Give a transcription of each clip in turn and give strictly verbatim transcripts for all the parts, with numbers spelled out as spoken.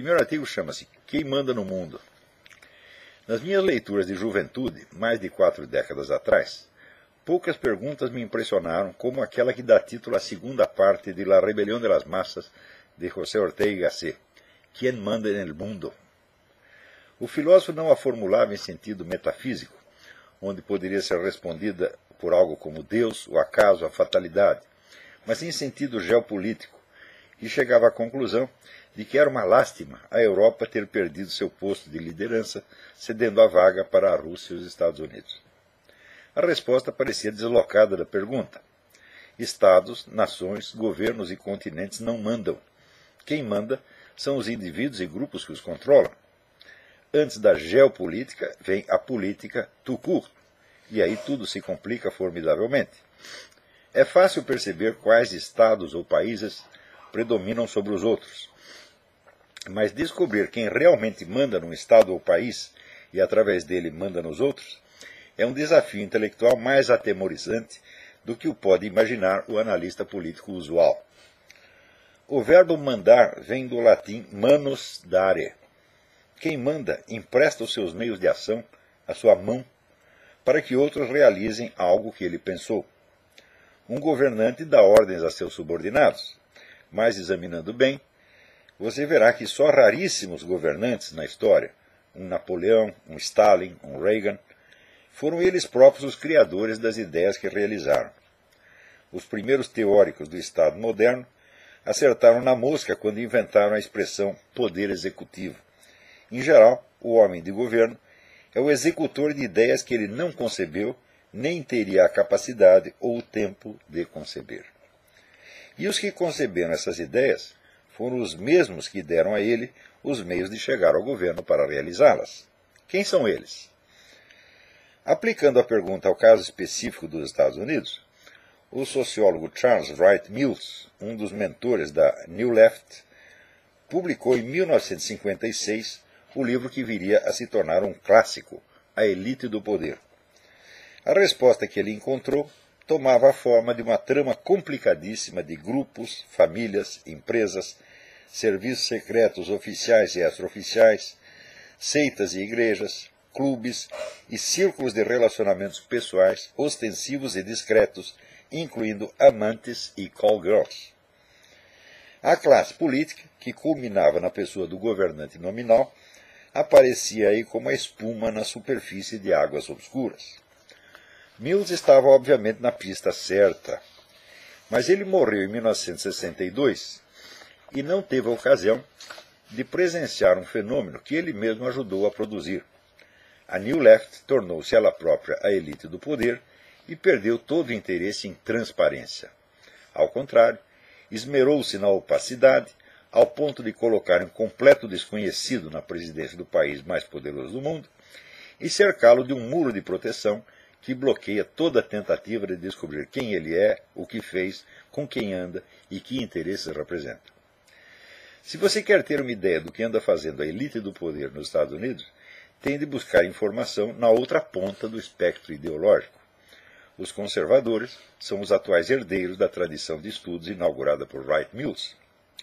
primeiro artigo chama-se Quem Manda no Mundo? Nas minhas leituras de juventude, mais de quatro décadas atrás, poucas perguntas me impressionaram como aquela que dá título à segunda parte de La Rebelión de las Massas, de José Ortega y Gasset, Quem Manda no Mundo? O filósofo não a formulava em sentido metafísico, onde poderia ser respondida por algo como Deus, o acaso, a fatalidade, mas em sentido geopolítico, e chegava à conclusão de que era uma lástima a Europa ter perdido seu posto de liderança, cedendo a vaga para a Rússia e os Estados Unidos. A resposta parecia deslocada da pergunta. Estados, nações, governos e continentes não mandam. Quem manda são os indivíduos e grupos que os controlam. Antes da geopolítica vem a política tout court, e aí tudo se complica formidavelmente. É fácil perceber quais estados ou países predominam sobre os outros. Mas descobrir quem realmente manda num estado ou país e através dele manda nos outros é um desafio intelectual mais atemorizante do que o pode imaginar o analista político usual. O verbo mandar vem do latim manus dare. Quem manda empresta os seus meios de ação, a sua mão, para que outros realizem algo que ele pensou. Um governante dá ordens a seus subordinados, mas examinando bem, você verá que só raríssimos governantes na história, um Napoleão, um Stalin, um Reagan, foram eles próprios os criadores das ideias que realizaram. Os primeiros teóricos do Estado moderno acertaram na mosca quando inventaram a expressão poder executivo. Em geral, o homem de governo é o executor de ideias que ele não concebeu, nem teria a capacidade ou o tempo de conceber. E os que conceberam essas ideias foram os mesmos que deram a ele os meios de chegar ao governo para realizá-las. Quem são eles? Aplicando a pergunta ao caso específico dos Estados Unidos, o sociólogo Charles Wright Mills, um dos mentores da New Left, publicou em mil novecentos e cinquenta e seis o livro que viria a se tornar um clássico, A Elite do Poder. A resposta que ele encontrou tomava a forma de uma trama complicadíssima de grupos, famílias, empresas, serviços secretos oficiais e extraoficiais, seitas e igrejas, clubes e círculos de relacionamentos pessoais ostensivos e discretos, incluindo amantes e call girls. A classe política, que culminava na pessoa do governante nominal, aparecia aí como a espuma na superfície de águas obscuras. Mills estava obviamente na pista certa, mas ele morreu em mil novecentos e sessenta e dois e não teve a ocasião de presenciar um fenômeno que ele mesmo ajudou a produzir. A New Left tornou-se ela própria a elite do poder e perdeu todo o interesse em transparência. Ao contrário, esmerou-se na opacidade, ao ponto de colocar um completo desconhecido na presidência do país mais poderoso do mundo e cercá-lo de um muro de proteção que bloqueia toda tentativa de descobrir quem ele é, o que fez, com quem anda e que interesses representa. Se você quer ter uma ideia do que anda fazendo a elite do poder nos Estados Unidos, tem de buscar informação na outra ponta do espectro ideológico. Os conservadores são os atuais herdeiros da tradição de estudos inaugurada por Wright Mills.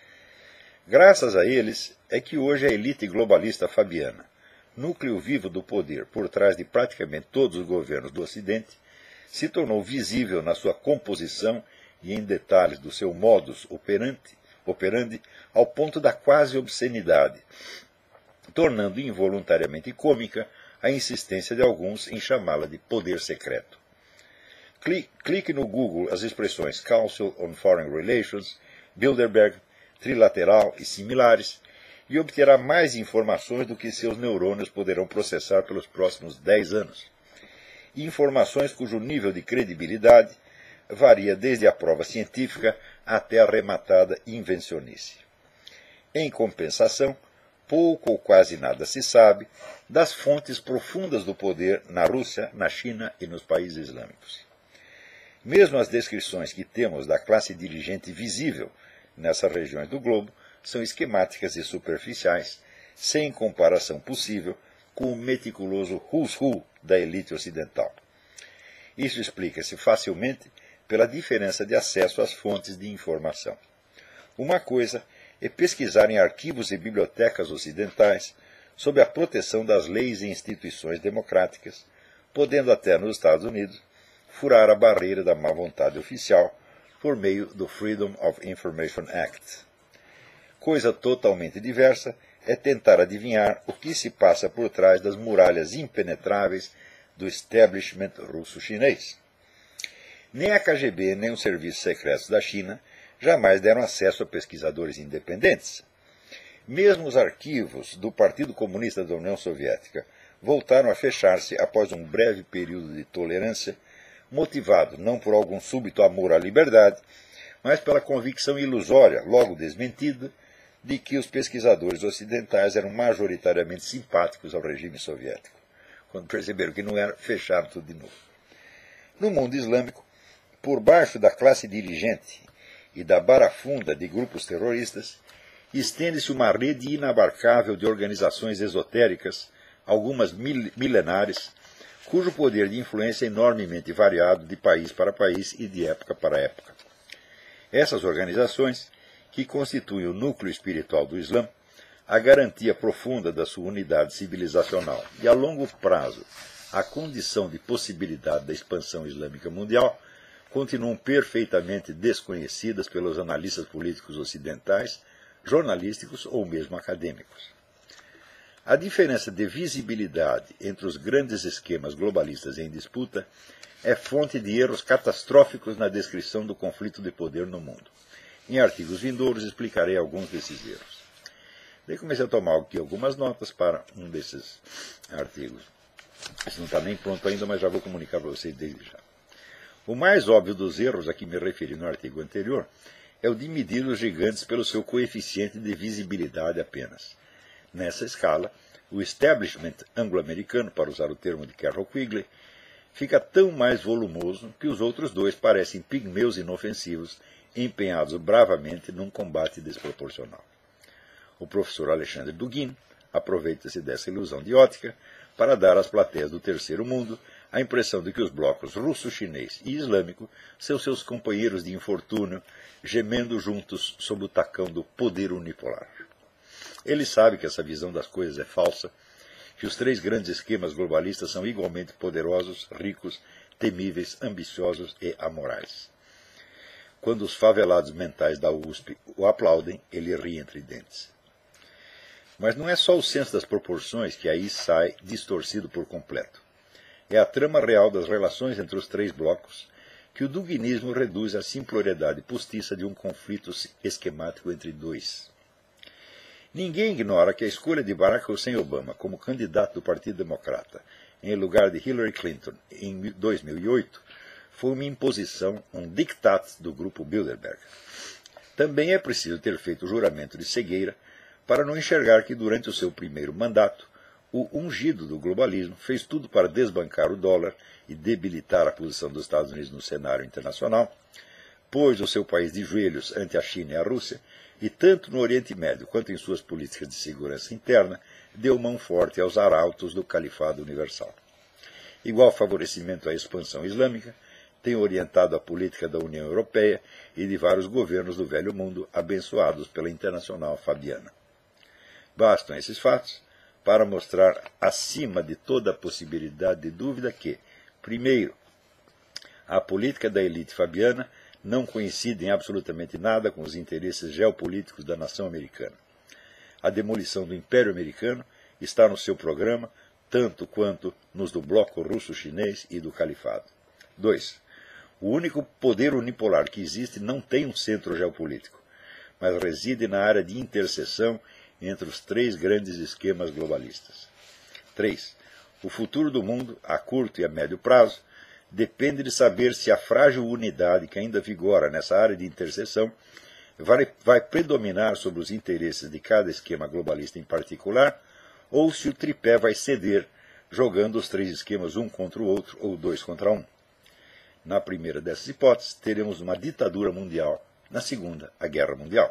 Graças a eles é que hoje a elite globalista fabiana, núcleo vivo do poder por trás de praticamente todos os governos do Ocidente, se tornou visível na sua composição e em detalhes do seu modus operandi, operandi ao ponto da quase obscenidade, tornando involuntariamente cômica a insistência de alguns em chamá-la de poder secreto. Clique no Google as expressões Council on Foreign Relations, Bilderberg, trilateral e similares, e obterá mais informações do que seus neurônios poderão processar pelos próximos dez anos. Informações cujo nível de credibilidade varia desde a prova científica até a arrematada invencionice. Em compensação, pouco ou quase nada se sabe das fontes profundas do poder na Rússia, na China e nos países islâmicos. Mesmo as descrições que temos da classe dirigente visível nessas regiões do globo são esquemáticas e superficiais, sem comparação possível com o meticuloso who's who da elite ocidental. Isso explica-se facilmente pela diferença de acesso às fontes de informação. Uma coisa e pesquisar em arquivos e bibliotecas ocidentais sob a proteção das leis e instituições democráticas, podendo até nos Estados Unidos furar a barreira da má vontade oficial por meio do Freedom of Information Act. Coisa totalmente diversa é tentar adivinhar o que se passa por trás das muralhas impenetráveis do establishment russo-chinês. Nem a K G B nem os serviços secretos da China jamais deram acesso a pesquisadores independentes. Mesmo os arquivos do Partido Comunista da União Soviética voltaram a fechar-se após um breve período de tolerância, motivado não por algum súbito amor à liberdade, mas pela convicção ilusória, logo desmentida, de que os pesquisadores ocidentais eram majoritariamente simpáticos ao regime soviético. Quando perceberam que não era, fecharam tudo de novo. No mundo islâmico, por baixo da classe dirigente e da barafunda de grupos terroristas, estende-se uma rede inabarcável de organizações esotéricas, algumas mil milenares, cujo poder de influência é enormemente variado de país para país e de época para época. Essas organizações, que constituem o núcleo espiritual do Islã, a garantia profunda da sua unidade civilizacional e, a longo prazo, a condição de possibilidade da expansão islâmica mundial, continuam perfeitamente desconhecidas pelos analistas políticos ocidentais, jornalísticos ou mesmo acadêmicos. A diferença de visibilidade entre os grandes esquemas globalistas em disputa é fonte de erros catastróficos na descrição do conflito de poder no mundo. Em artigos vindouros explicarei alguns desses erros. Daí comecei a tomar aqui algumas notas para um desses artigos. Esse não está nem pronto ainda, mas já vou comunicar para vocês desde já. O mais óbvio dos erros a que me referi no artigo anterior é o de medir os gigantes pelo seu coeficiente de visibilidade apenas. Nessa escala, o establishment anglo-americano, para usar o termo de Carroll Quigley, fica tão mais volumoso que os outros dois parecem pigmeus inofensivos empenhados bravamente num combate desproporcional. O professor Alexandre Dugin aproveita-se dessa ilusão de ótica para dar às plateias do terceiro mundo a impressão de que os blocos russo, chinês e islâmico são seus companheiros de infortúnio, gemendo juntos sob o tacão do poder unipolar. Ele sabe que essa visão das coisas é falsa, que os três grandes esquemas globalistas são igualmente poderosos, ricos, temíveis, ambiciosos e amorais. Quando os favelados mentais da U S P o aplaudem, ele ri entre dentes. Mas não é só o senso das proporções que aí sai distorcido por completo. É a trama real das relações entre os três blocos que o duginismo reduz à simploriedade postiça de um conflito esquemático entre dois. Ninguém ignora que a escolha de Barack Hussein Obama como candidato do Partido Democrata em lugar de Hillary Clinton em dois mil e oito foi uma imposição, um diktat do grupo Bilderberg. Também é preciso ter feito o juramento de cegueira para não enxergar que durante o seu primeiro mandato o ungido do globalismo fez tudo para desbancar o dólar e debilitar a posição dos Estados Unidos no cenário internacional, pôs o seu país de joelhos ante a China e a Rússia, e tanto no Oriente Médio quanto em suas políticas de segurança interna, deu mão forte aos arautos do Califado Universal. Igual favorecimento à expansão islâmica tem orientado a política da União Europeia e de vários governos do Velho Mundo abençoados pela Internacional Fabiana. Bastam esses fatos para mostrar, acima de toda a possibilidade de dúvida, que, primeiro, a política da elite fabiana não coincide em absolutamente nada com os interesses geopolíticos da nação americana. A demolição do Império Americano está no seu programa, tanto quanto nos do bloco russo-chinês e do Califado. dois. O único poder unipolar que existe não tem um centro geopolítico, mas reside na área de interseção entre os três grandes esquemas globalistas. três. O futuro do mundo, a curto e a médio prazo, depende de saber se a frágil unidade que ainda vigora nessa área de interseção vai, vai predominar sobre os interesses de cada esquema globalista em particular, ou se o tripé vai ceder, jogando os três esquemas um contra o outro ou dois contra um. Na primeira dessas hipóteses, teremos uma ditadura mundial, na segunda, a guerra mundial.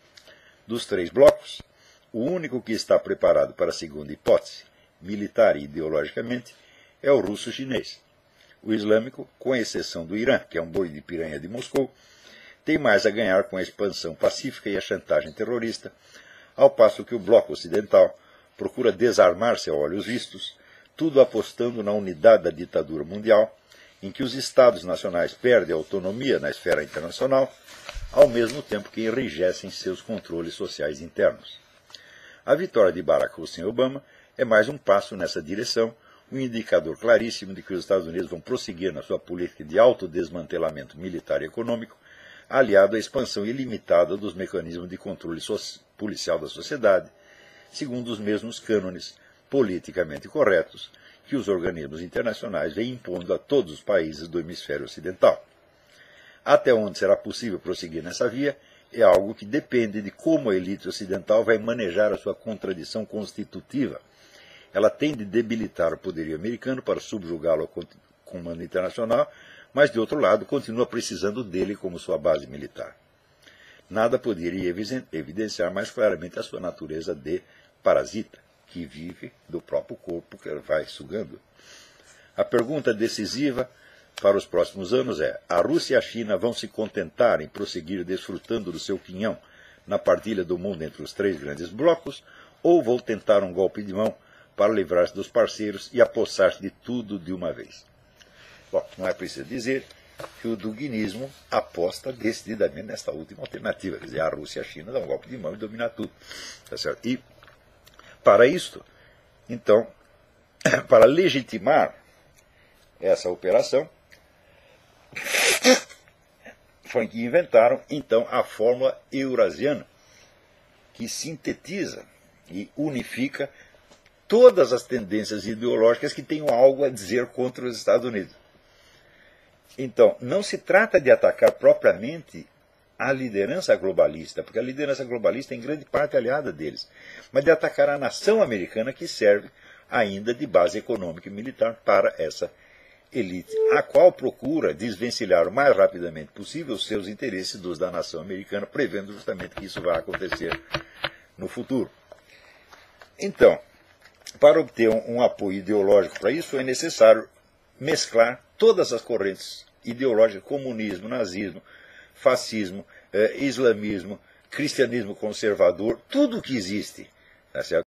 Dos três blocos, o único que está preparado para a segunda hipótese, militar e ideologicamente, é o russo-chinês. O islâmico, com exceção do Irã, que é um boi de piranha de Moscou, tem mais a ganhar com a expansão pacífica e a chantagem terrorista, ao passo que o bloco ocidental procura desarmar-se a olhos vistos, tudo apostando na unidade da ditadura mundial, em que os Estados nacionais perdem autonomia na esfera internacional, ao mesmo tempo que enrijecem seus controles sociais internos. A vitória de Barack Hussein Obama é mais um passo nessa direção, um indicador claríssimo de que os Estados Unidos vão prosseguir na sua política de autodesmantelamento militar e econômico, aliado à expansão ilimitada dos mecanismos de controle policial da sociedade, segundo os mesmos cânones politicamente corretos que os organismos internacionais vêm impondo a todos os países do hemisfério ocidental. Até onde será possível prosseguir nessa via é algo que depende de como a elite ocidental vai manejar a sua contradição constitutiva. Ela tem de debilitar o poderio americano para subjugá-lo ao comando internacional, mas, de outro lado, continua precisando dele como sua base militar. Nada poderia evidenciar mais claramente a sua natureza de parasita, que vive do próprio corpo que ela vai sugando. A pergunta decisiva para os próximos anos é: a Rússia e a China vão se contentar em prosseguir desfrutando do seu quinhão na partilha do mundo entre os três grandes blocos, ou vão tentar um golpe de mão para livrar-se dos parceiros e apossar-se de tudo de uma vez? Bom, não é preciso dizer que o duguinismo aposta decididamente nesta última alternativa, quer dizer, a Rússia e a China dão um golpe de mão e dominam tudo. Tá certo? E, para isto, então, para legitimar essa operação, foi que inventaram, então, a fórmula eurasiana, que sintetiza e unifica todas as tendências ideológicas que tenham algo a dizer contra os Estados Unidos. Então, não se trata de atacar propriamente a liderança globalista, porque a liderança globalista é em grande parte aliada deles, mas de atacar a nação americana, que serve ainda de base econômica e militar para essa elite, a qual procura desvencilhar o mais rapidamente possível os seus interesses dos da nação americana, prevendo justamente que isso vai acontecer no futuro. Então, para obter um, um apoio ideológico para isso, é necessário mesclar todas as correntes ideológicas: comunismo, nazismo, fascismo, eh, islamismo, cristianismo conservador, tudo o que existe, tá certo?